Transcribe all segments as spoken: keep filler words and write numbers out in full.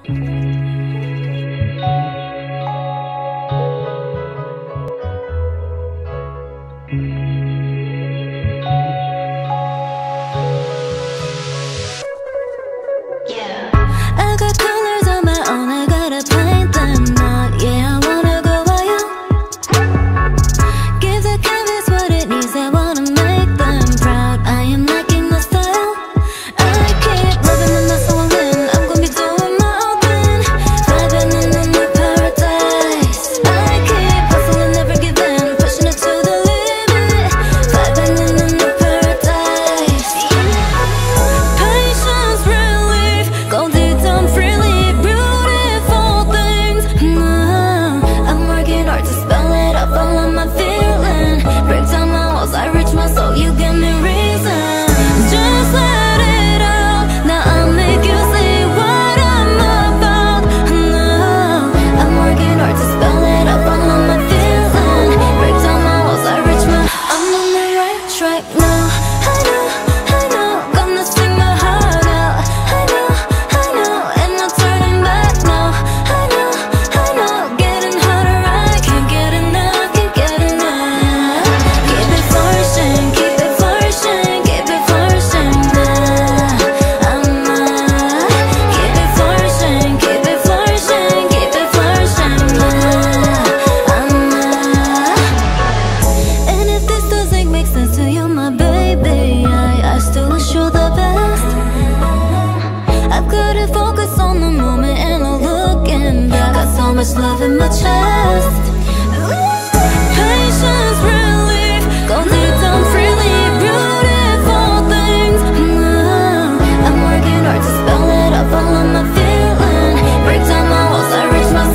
much love in my chest. Patience, relief, go deep down freely. Beautiful things. Mm, I'm working hard to spell it out, follow my feeling. Break down my walls, I reach my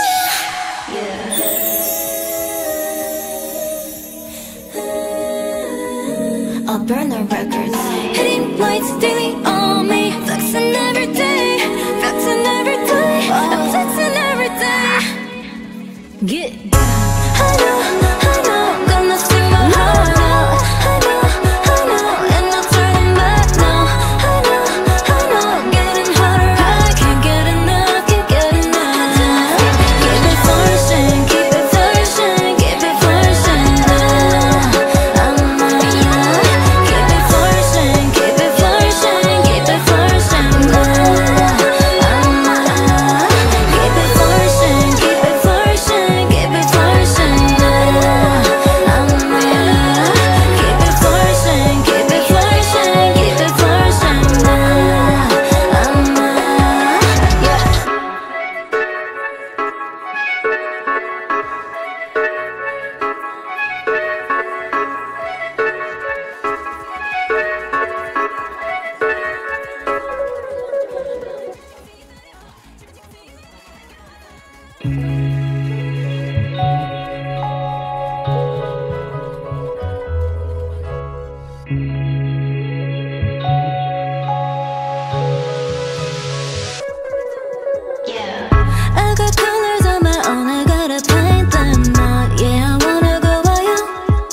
ceiling. I'll burn the records. Hitting lights daily on me. Flexing every day, flexing every day. I'm flexing every day. Get down. I know, I know, gonna sing my heart out. I know, I know, and I'm turning back now. I know, I know, getting hotter. I can't get enough, can't get enough. Keep it flourishing, keep it flourishing, keep it flourishing now. I'm not. Keep it flourishing, keep it flourishing, keep it flourishing now. I'm not. Keep it flourishing, keep it flourishing, keep it flourishing now. I'm not. Keep it flourishing, keep it flourishing, keep it flourishing now. I'm not. Yeah. I got colors on my own, I gotta paint them out. Yeah, I wanna go wild.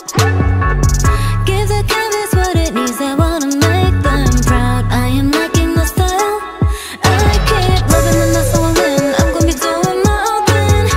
Give the canvas what it needs, I wanna make them proud. I am liking the style. I keep loving them, that's all in. I'm gonna be doing my own thing.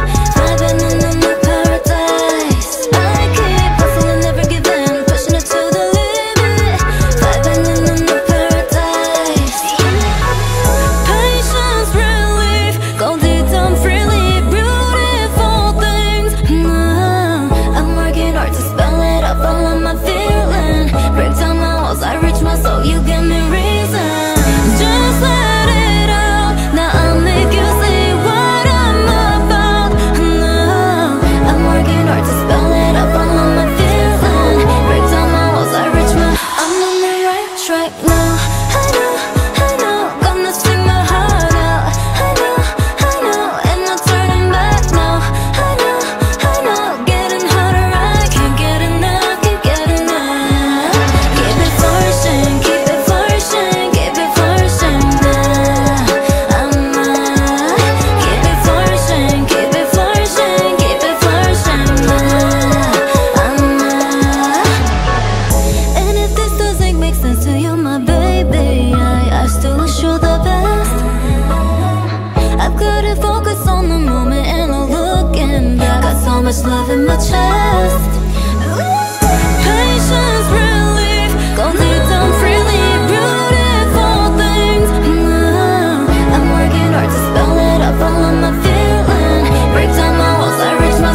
on the moment and I'm looking back. Got so much love in my chest. Patience, relief, go deep down freely. Beautiful things. mm, I'm working hard to spell it out, follow my feeling. Break down my walls, I reach my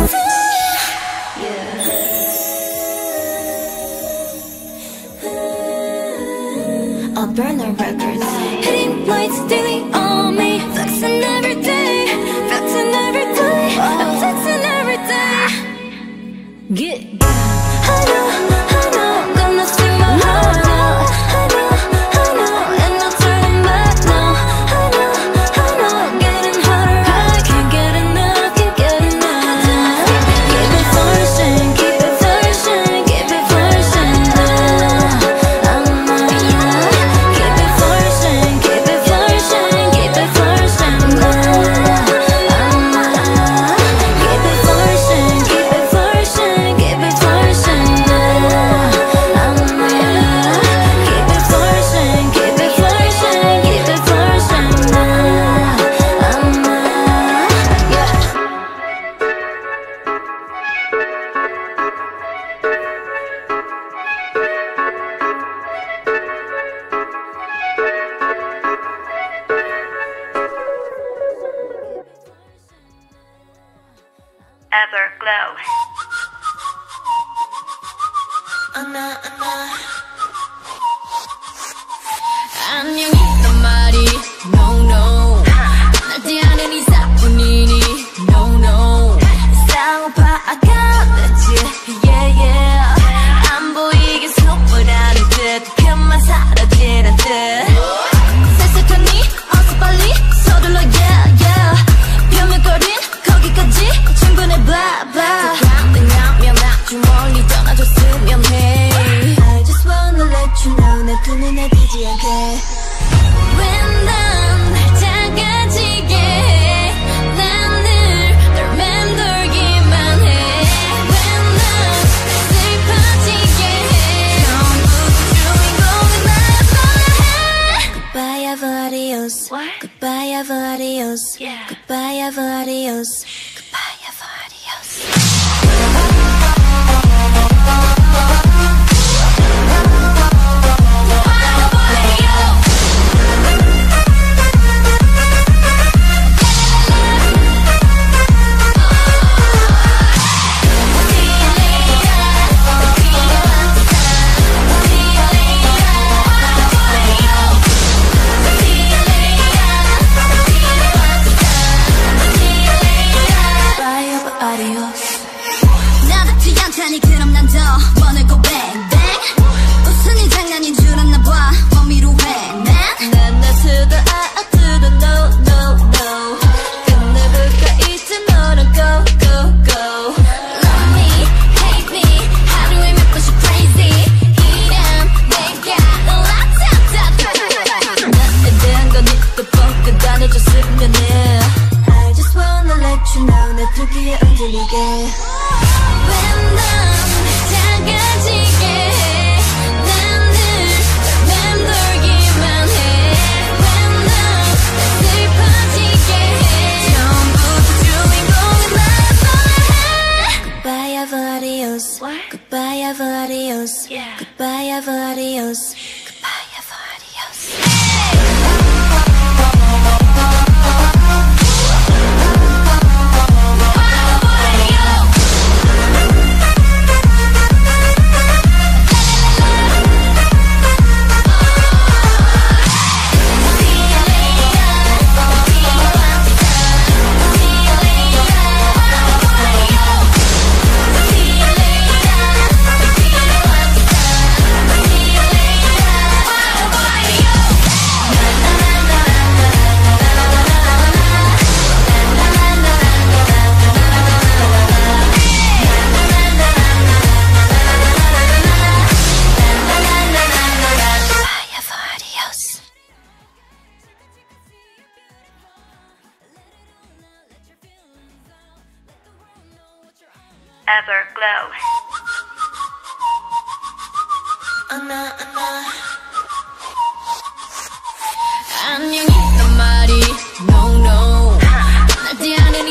yeah. I'll burn the records. Hitting lights daily on me. Flexing every day. Flexing every day. I'm flexing every day. Get I know, I know, gonna sing my heart out. I know, I know, and no turning back now. I know, I know, getting hotter. I can't get enough, can't get enough. Keep it flourishing, keep it flourishing, keep it flourishing now. I'm not, keep it flourishing, keep it flourishing, keep it flourishing now. I'm not, keep it flourishing, keep it flourishing, keep it flourishing now. I'm not, keep it flourishing, keep it flourishing, keep it flourishing now. I'm not, yeah. Everglow. 안아 안아 안녕이란 말이 no no 날 대하는 이사뿐이니 no no 싸움파 아까웠지 yeah yeah 안 보이게 숨으라는 듯 그만 사라지는 듯 셀색하니 어서 빨리 서둘러 yeah yeah 벼명거린 거기까지 충분해 blah blah 그냥 아주 멀리 떠나줬으면 해 I just wanna let you know 내 두 눈에 띄지 않게 When 난 작아지게 해 난 늘 널 맴돌기만 해 When 난 슬퍼지게 해 처음부터 주인공은 나였어야 해 Goodbye ever adios What? Goodbye ever adios Yeah. Goodbye ever adios Goodbye ever adios 나답지 않다니 그럼 난 더 원하고 bang bang 웃은 이 장난인 줄 알았나 봐 원미로 해 난 나 to the I I to the no no no 끝내볼까 이제 너랑 go go go Love me, hate me 하루에 몇 번씩 crazy 이런 내가 라타타 나에 대한 건 입도 뻥끗 안 해줬으면 해 I just wanna let you know 내 두 귀에 얹어리게 When 난 작아지게 해 난 늘 맴돌기만 해 When 난 슬퍼지게 해 처음부터 주인공은 나였어야 해 Goodbye ever adios What? Goodbye ever adios Yeah. Goodbye ever adios Goodbye ever adios Everglow. 안아 안아 안녕이란 말이 no no 날 대하는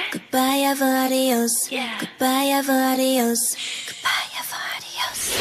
Goodbye, ever adios. Yeah. Goodbye, ever adios. Goodbye, ever adios.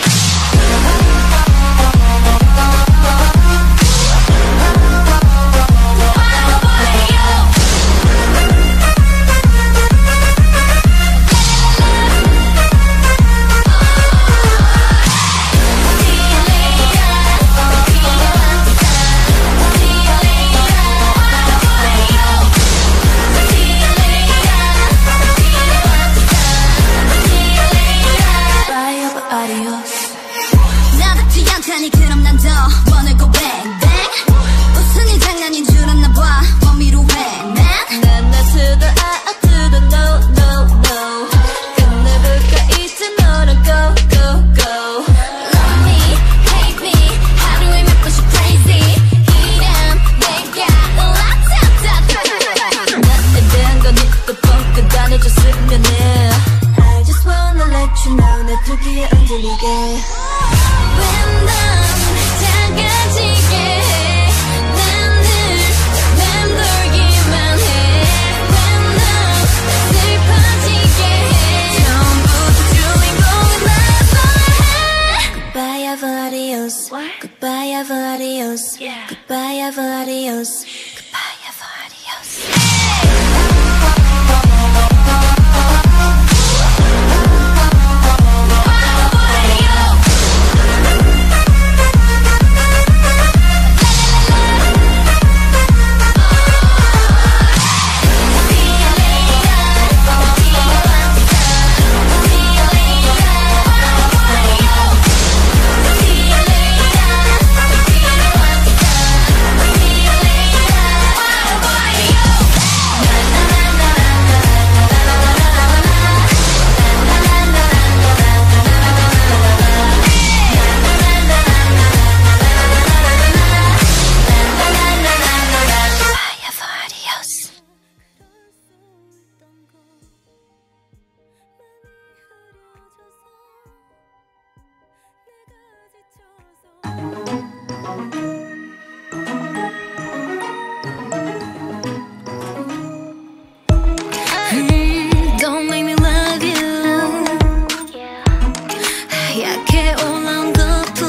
그럼 난 더 wanna go bang bang 웃은 이 장난인 줄 알나 봐 원미로 해 man 난 나 to the I I to the no no no 끝내볼까 이제 너랑 go go go Love me, hate me 하루에 몇 번씩 crazy 이런 내가 라타타타 나에 대한 건 입고 뻥끗 다녀줬으면 해 I just wanna let you know 내 두 귀에 흔들리게 When the 작아지게 해 나는 맴돌기만 해 When the 슬퍼지게 해 처음부터 주인공은 나야 Goodbye ever adios. What? Goodbye ever adios. Yeah. Goodbye ever adios. Goodbye ever adios. Don't make me love you. 약해 올라온 거품.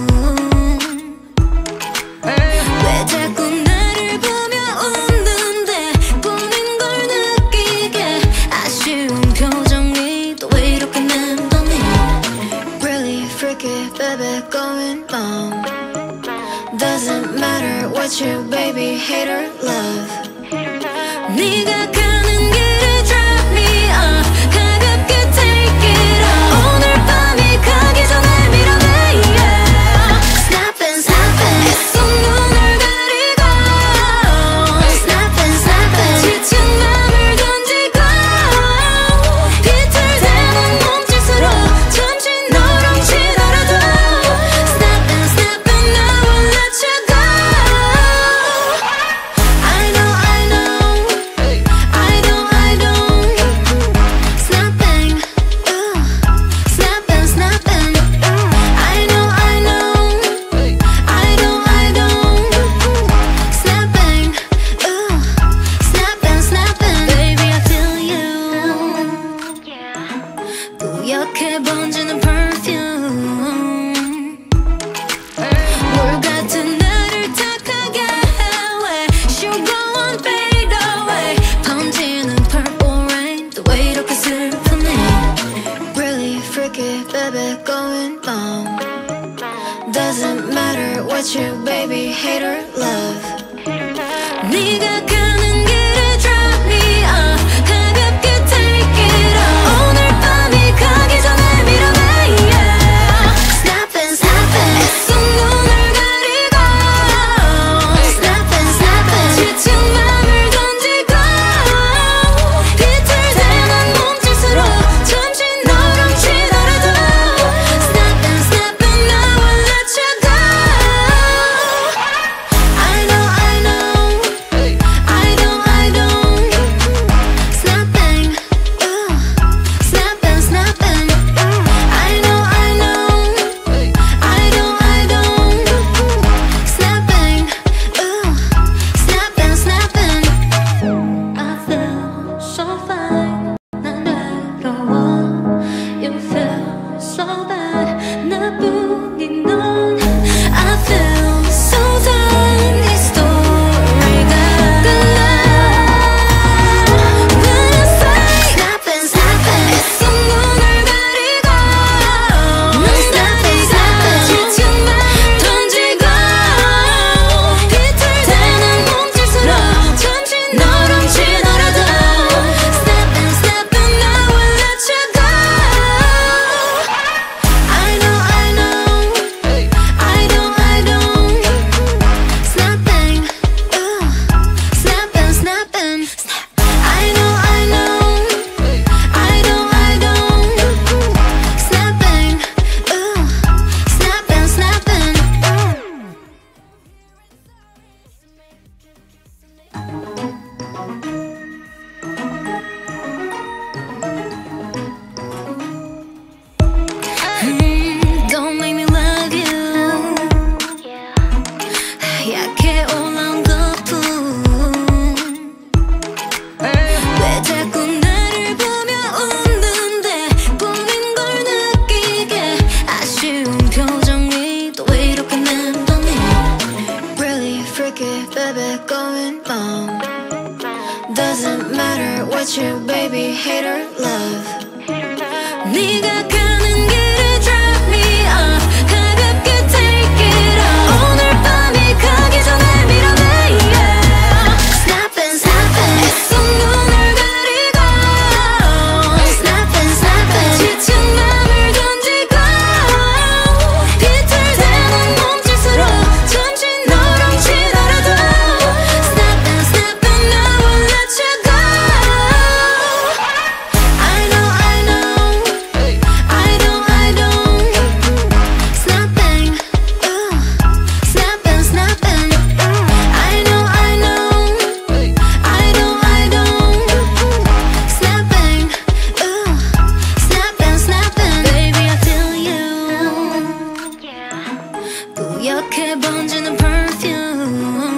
왜 자꾸 나를 보며 웃는데 보는 걸 느끼게 아쉬운 표정이 또 왜 이렇게 맴도니 Really freaky baby going on Doesn't matter what you baby hate or love 네가 가는 길에 drop me off 가볍게 take it off 오늘 밤이 가기 전에 밀어내 yeah. Snapping snapping 애써 눈을 가리고 Snapping snapping 지친 맘을 던지고 비틀대는 몸짓으로 잠시 너랑 치더라도 Snapping snapping I won't let you go I know I know I don't I don't Snapping ooh Snapping snapping I know I know I don't I don't Snapping ooh Snapping snapping Baby I feel you 뿌옇게 번지는 perfume 물 같은 나를 탁하게 해 Sugar won't fade away 번지는 purple rain 또 왜 이렇게 슬프니 Really freaky baby going on Doesn't matter what you baby hate or love 네가 가는 길에 drop me off 가볍게 take it off 오늘 밤이 가기 전에 밀어내 yeah. Snapping snapping 애써 눈을 가리고 Snapping snapping 지친 맘을 던지고 비틀대는 몸짓으로 잠시 너랑 치더라도 Snapping snapping I won't let you go I what you baby hater love. 네가 가는 길에 drop me off. 가볍게 take it off. 오늘 밤이 가기 전에 밀어내 yeah. Snap and snap and 애써 눈을 가리고 Snap and snap and 지친 맘을 던지고 비틀대는 몸짓으로 잠시 너랑 치더라도 Snap and snap and I won't let you go. I know I know I don't I don't Snapping ooh Snapping snapping I know I know I don't I don't Snapping ooh Snapping snapping Baby I feel you 뿌옇게 번지는 perfume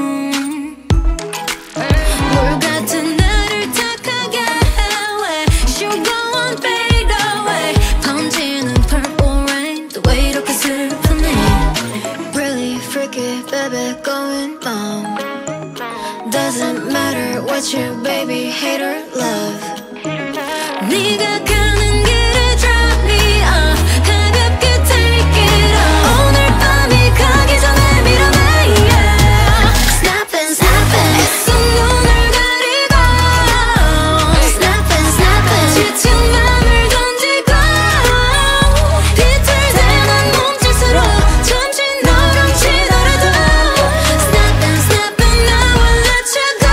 물 같은 나를 탁하게 해 Sugar won't fade away 번지는 purple rain 또 왜 이렇게 슬프니 Really freaky baby going on Doesn't matter what you baby hater love. 네가 가는 길에 drop me off. 가볍게 take it off. 오늘 밤이 가기 전에 밀어내 yeah. Snap and snap and 애써 눈을 가리고 Snap and snap and 지친 맘을 던지고 비틀대는 몸짓으로 잠시 너랑 치더라도 Snap and snap and I won't let you go.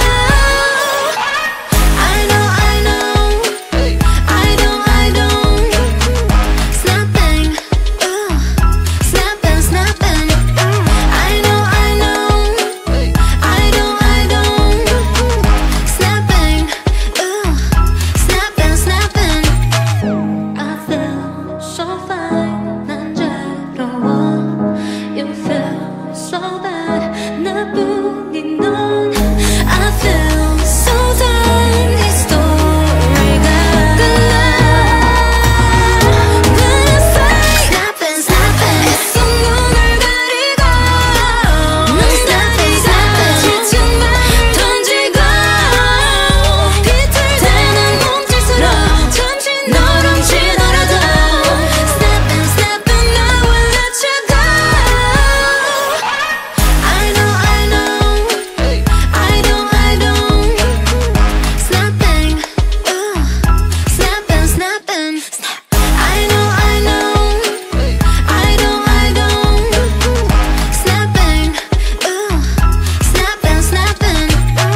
I know I know I don't I don't Snapping ooh Snapping snapping I know I know I don't I don't Snapping ooh Snapping snapping I feel so fine 난 자유로워 You feel so bad 나뿐인 넌 I feel so done 이 스토리가 끝나 When I say Snapping snapping 애써 눈을 가리고 넌 Snapping snapping 지친 맘 던지고 비틀대는 몸짓으로 잠시 너랑 치더라도 Snapping snapping I won't let you go. I know I know I don't I don't Snapping ooh Snapping snapping snap I know I know I don't I don't Snapping ooh Snapping snapping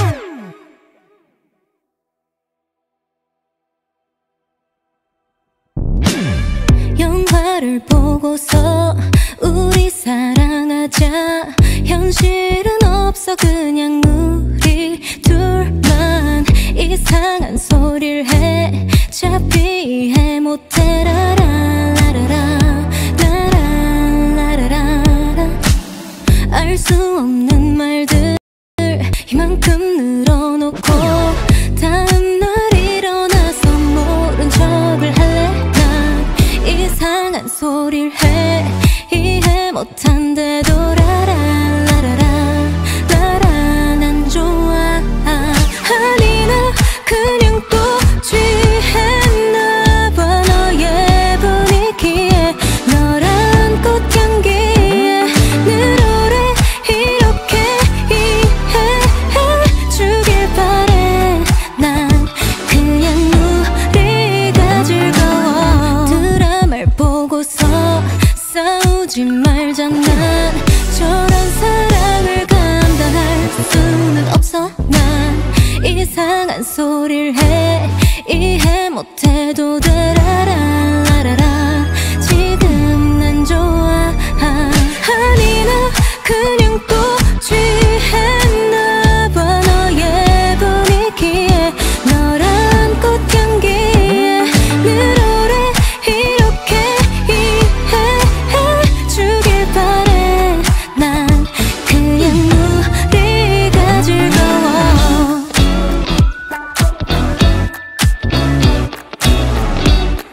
영화를 보고서 우리 사랑하자 현실은 없어 그냥 우리 둘만 이상한 소리를 해 잡히 이해 못해 라라라라라 라라라라라 알 수 없는 말들 이만큼 늘어놓고 다음날 일어나서 모른 척을 할래 난 이상한 소리를 해 이해 못한데도 라라라라라 라라 난 좋아 아니 나 그냥 또 취했나봐 너의 분위기에 너란 꽃향기에 늘 오래 이렇게 이해해주길 바래 난 그냥 우리가 즐거워 드라마를 보고서 싸우지 말자 난 저런 사랑을 감당할 수는 없어 난 이상한 소리를 해 이해 못해도 돼 라라라라라 지금 난 좋아 아니 나 그냥 또 취했나봐 너의 분위기에 너란 꽃향기에 늘 오래 이렇게 이해해주길 바래 난 그냥 우리가 즐거워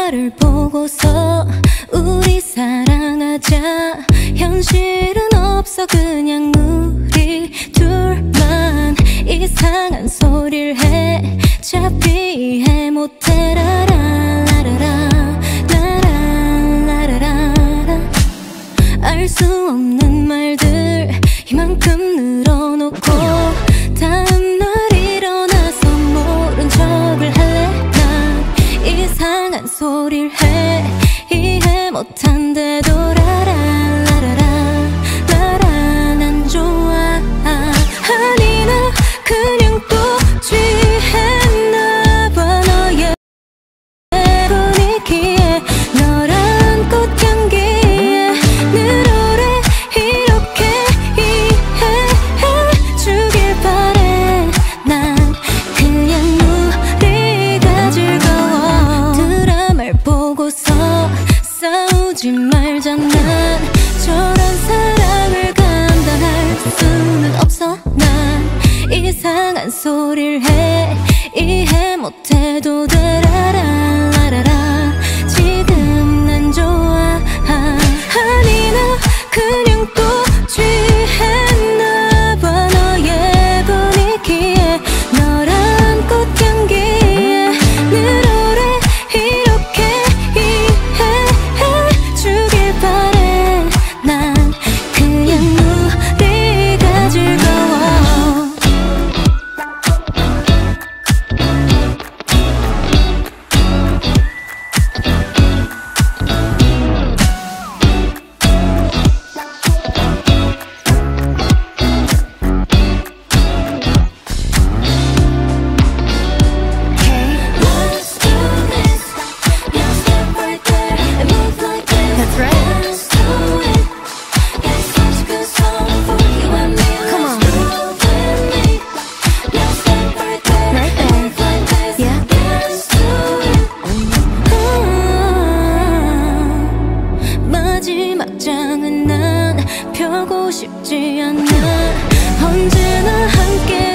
나를 보고서 우리 사랑하자. 현실은 없어 그냥 우리 둘만 이상한 소리를 해. 잡히 이해 못해. 라라라라라 라라라라라. 알 수 없는 말들 이만큼 늘어놓고 다음날 일어나서 모른 척을 할래. 난 이상한 소리를 해. 이해 못한데도 라라라라라 라라. 난 좋아. 아니 나 그냥 또 취했나봐. 너의 분위기에 너란 꽃향기에 늘 오래 이렇게 이해해주길 바래. 난 그냥 우리가 즐거워. 드라마를 보고서 싸우지 말자. 난 저런 사랑을 감당할 수는 없어. 난 이상한 소리를 해. 이해 못해도 돼. 라라라라라. 지금 난 좋아. 아니 나 그냥 또 취했나봐. 너의 분위기에 너란 꽃향기에 늘 오래 이렇게 이해해주길 바래. 난 그냥 우리가 즐거워. Let's do this. Yeah, step right there and move like this. That's right. Let's do it. It's such a good song for you and me. Come on. Let's do it with me. Yeah, step right there and move like this. Yeah. Let's do it. 마지막 장은 난 펴고 싶지 않아. 언제나 함께